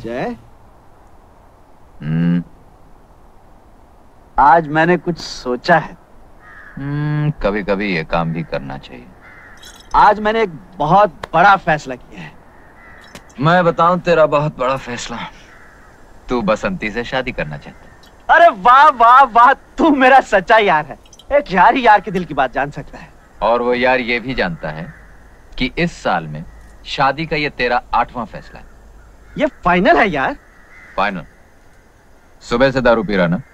जय, आज मैंने कुछ सोचा है। कभी कभी ये काम भी करना चाहिए। आज मैंने एक बहुत बड़ा फैसला किया है। मैं बताऊं तेरा बहुत बड़ा फैसला? तू बसंती से शादी करना चाहता है। अरे वाह वाह वाह, तू मेरा सच्चा यार है। एक यार ही यार के दिल की बात जान सकता है। और वो यार ये भी जानता है कि इस साल में शादी का ये तेरा 8वां फैसला है। ये फाइनल है यार? फाइनल। सुबह से दारू पी रहा ना?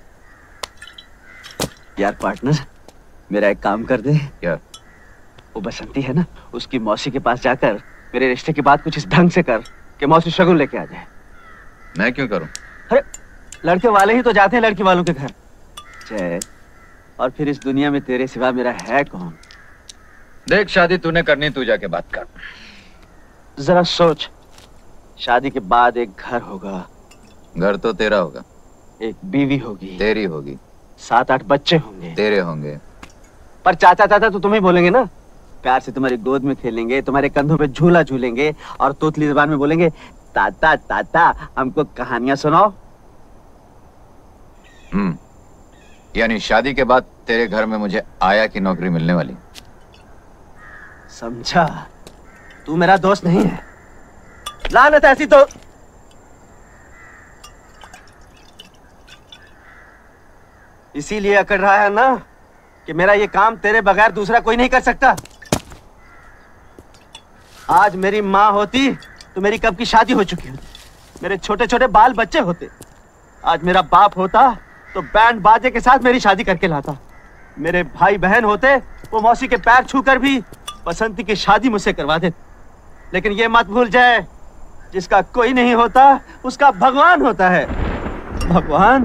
यार पार्टनर, मेरा एक काम कर दे। क्या? वो बसंती है ना, उसकी मौसी के पास जाकर मेरे रिश्ते की बात कुछ इस ढंग से कर कि मौसी शगुन लेके आ जाए। मैं क्यों करूं? अरे लड़के वाले ही तो जाते हैं लड़की वालों के घर। जय, और फिर इस दुनिया में तेरे सिवा मेरा है कौन? देख, शादी तूने करनी, तू जाके बात कर। जरा सोच, शादी के बाद एक घर होगा। घर तो तेरा होगा। एक बीवी होगी। तेरी होगी। 7-8 बच्चे होंगे। तेरे होंगे। पर चाचा चाचा तो तुम्हें बोलेंगे ना। प्यार से तुम्हारी गोद में खेलेंगे, तुम्हारे कंधों पे झूला झूलेंगे और तोतली जुबान में बोलेंगे, ताता ताता हमको कहानियां सुनाओ। यानी शादी के बाद तेरे घर में मुझे आया की नौकरी मिलने वाली? समझा? तू मेरा दोस्त नहीं है। लानत ऐसी तो इसीलिए अकड़ रहा है ना कि मेरा ये काम तेरे बगैर दूसरा कोई नहीं कर सकता। आज मेरी माँ होती तो मेरी कब की शादी हो चुकी होती, मेरे छोटे छोटे बाल बच्चे होते। आज मेरा बाप होता तो बैंड बाजे के साथ मेरी शादी करके लाता। मेरे भाई बहन होते, वो मौसी के पैर छूकर भी बसंती की शादी मुझसे करवा देते। लेकिन ये मत भूल जाए, जिसका कोई नहीं होता उसका भगवान होता है। भगवान?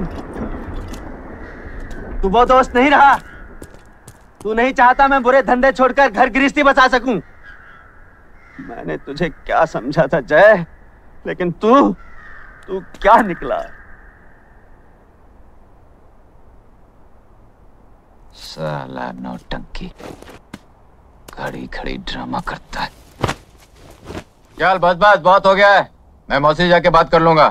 तू वो दोस्त नहीं रहा। तू नहीं चाहता मैं बुरे धंधे छोड़कर घर गृहस्थी बसा सकूं। मैंने तुझे क्या समझा था जय, लेकिन तू क्या निकला? साला नौटंकी, खड़ी खड़ी ड्रामा करता है। चल बस बस, बहुत हो गया है। मैं मौसी जाके बात कर लूंगा।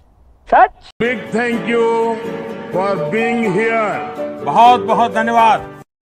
सच? Big thank you for being here. बहुत बहुत धन्यवाद।